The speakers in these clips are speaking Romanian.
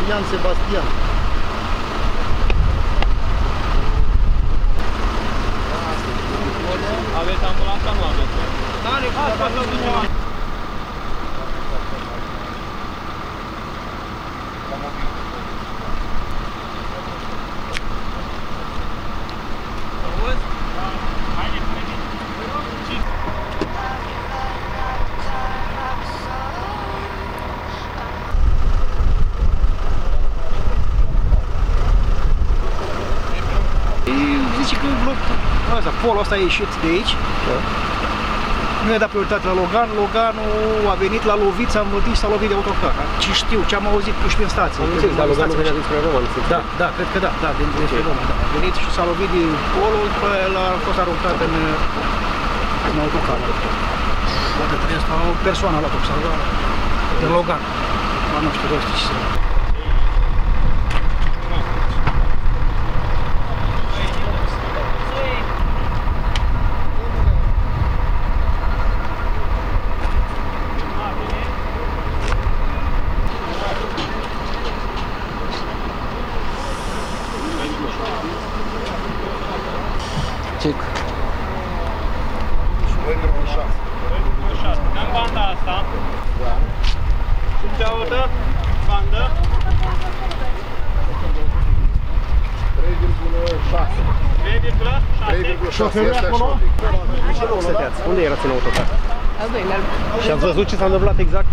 Ian Sebastian. Aveți ambulanța? Nu aveți. N-are, asta să ducem. Zice că polul ăsta a ieșit de aici. Nu i-a dat prioritate la Logan. Loganul a venit, l-a lovit, s-a învătit și s-a lovit de autocar. Ce știu, ce am auzit și prin stație. Am înțeles, dar Loganul venea dinspre Roma, nu se înțeleg. Da, cred că da, dinspre Roma. A venit și s-a lovit de polul, după el a fost aruncat în autocar. Poate trebuie să o persoană la top, din Logan. Nu știu, rosti ce să... Check. 2,6. În banda asta. Da. Și cealaltă bandă. 3,6. 3,6 este acolo? Ce loc stăteați? Unde erați în autocar? Al doilea. Și ați văzut ce s-a întâmplat exact?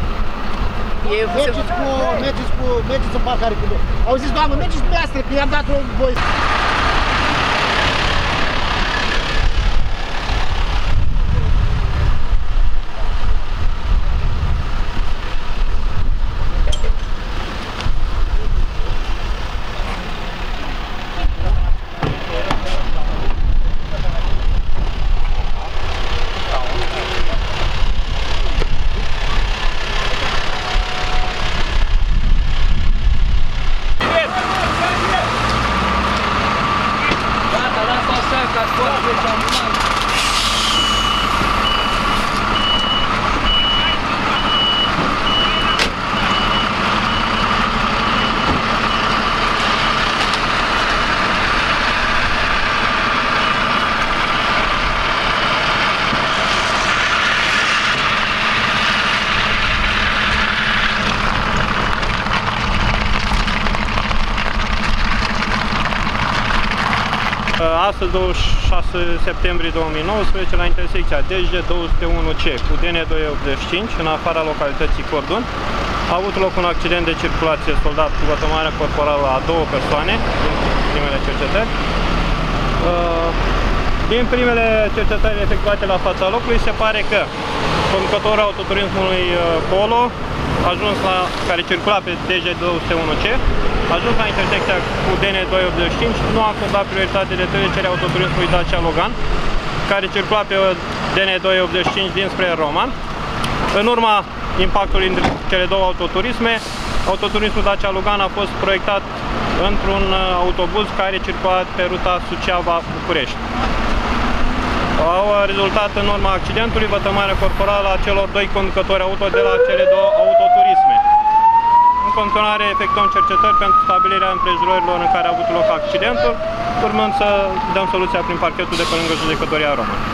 Mergeți în parcare cu voi. Au zis, doamnă, mergeți pe astre, că i-am dat voi. Astăzi, 26 septembrie 2019, la intersecția DG 201C cu DN285, în afara localității Cordon, a avut loc un accident de circulație soldat cu vătămare corporală a 2 persoane, din primele cercetări. Din primele cercetări efectuate la fața locului, se pare că conducătorul autoturismului Polo, care circula pe DG 201C, a ajuns la intersecția cu DN285, nu a acordat prioritate de trecere autoturismului Dacia Logan, care circula pe DN285 dinspre Roman. În urma impactului între cele două autoturisme, autoturismul Dacia Logan a fost proiectat într-un autobuz care circula pe ruta Suceava-București. Au rezultat în urma accidentului vătămarea corporală a celor 2 conducători auto de la cele două autoturisme. În continuare efectuăm cercetări pentru stabilirea împrejurărilor în care a avut loc accidentul, urmând să dăm soluția prin parchetul de pe lângă Judecătoria Roma.